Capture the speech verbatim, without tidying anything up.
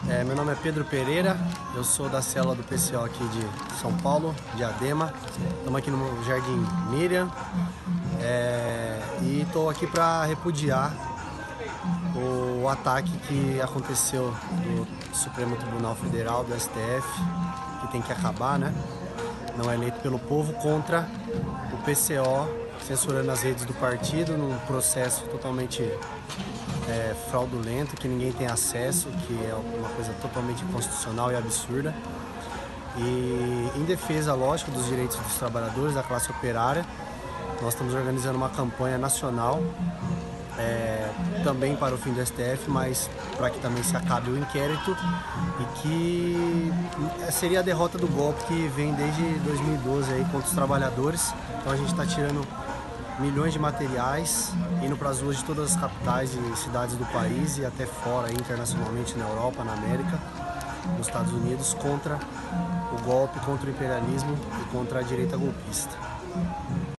É, meu nome é Pedro Pereira, eu sou da célula do P C O aqui de São Paulo, Diadema. Estamos aqui no Jardim Miriam é, e estou aqui para repudiar o ataque que aconteceu do Supremo Tribunal Federal, do S T F, que tem que acabar, né? Não é eleito pelo povo, contra o P C O, censurando as redes do partido num processo totalmente é, fraudulento, que ninguém tem acesso, que é uma coisa totalmente inconstitucional e absurda. E em defesa, lógico, dos direitos dos trabalhadores, da classe operária, nós estamos organizando uma campanha nacional é, também para o fim do S T F, mas para que também se acabe o inquérito e que seria a derrota do golpe que vem desde dois mil e doze aí contra os trabalhadores. Então a gente está tirando milhões de materiais, indo para as ruas de todas as capitais e cidades do país e até fora, internacionalmente, na Europa, na América, nos Estados Unidos, contra o golpe, contra o imperialismo e contra a direita golpista.